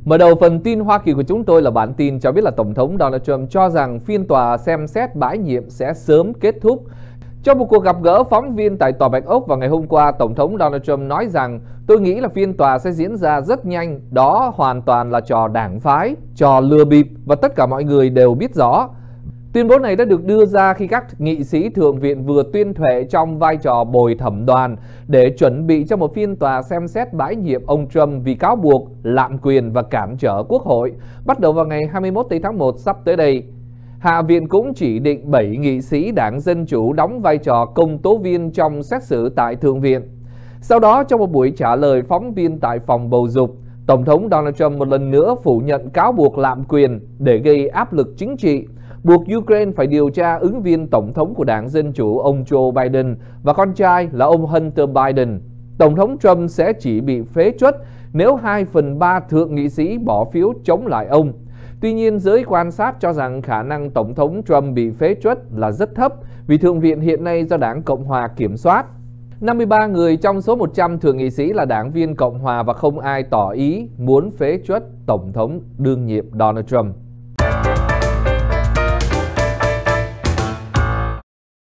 Mở đầu phần tin Hoa Kỳ của chúng tôi là bản tin cho biết là Tổng thống Donald Trump cho rằng phiên tòa xem xét bãi nhiệm sẽ sớm kết thúc. Trong một cuộc gặp gỡ phóng viên tại Tòa Bạch Ốc vào ngày hôm qua, Tổng thống Donald Trump nói rằng tôi nghĩ là phiên tòa sẽ diễn ra rất nhanh, đó hoàn toàn là trò đảng phái, trò lừa bịp và tất cả mọi người đều biết rõ. Tuyên bố này đã được đưa ra khi các nghị sĩ Thượng viện vừa tuyên thệ trong vai trò bồi thẩm đoàn để chuẩn bị cho một phiên tòa xem xét bãi nhiệm ông Trump vì cáo buộc lạm quyền và cản trở Quốc hội, bắt đầu vào ngày 21 tháng 1 sắp tới đây. Hạ viện cũng chỉ định 7 nghị sĩ Đảng Dân Chủ đóng vai trò công tố viên trong xét xử tại Thượng viện. Sau đó, trong một buổi trả lời phóng viên tại phòng bầu dục, Tổng thống Donald Trump một lần nữa phủ nhận cáo buộc lạm quyền để gây áp lực chính trị, buộc Ukraine phải điều tra ứng viên tổng thống của Đảng Dân Chủ ông Joe Biden và con trai là ông Hunter Biden. Tổng thống Trump sẽ chỉ bị phế truất nếu 2/3 thượng nghị sĩ bỏ phiếu chống lại ông. Tuy nhiên, giới quan sát cho rằng khả năng Tổng thống Trump bị phế truất là rất thấp vì Thượng viện hiện nay do Đảng Cộng Hòa kiểm soát. 53 người trong số 100 thượng nghị sĩ là đảng viên Cộng Hòa và không ai tỏ ý muốn phế truất Tổng thống đương nhiệm Donald Trump.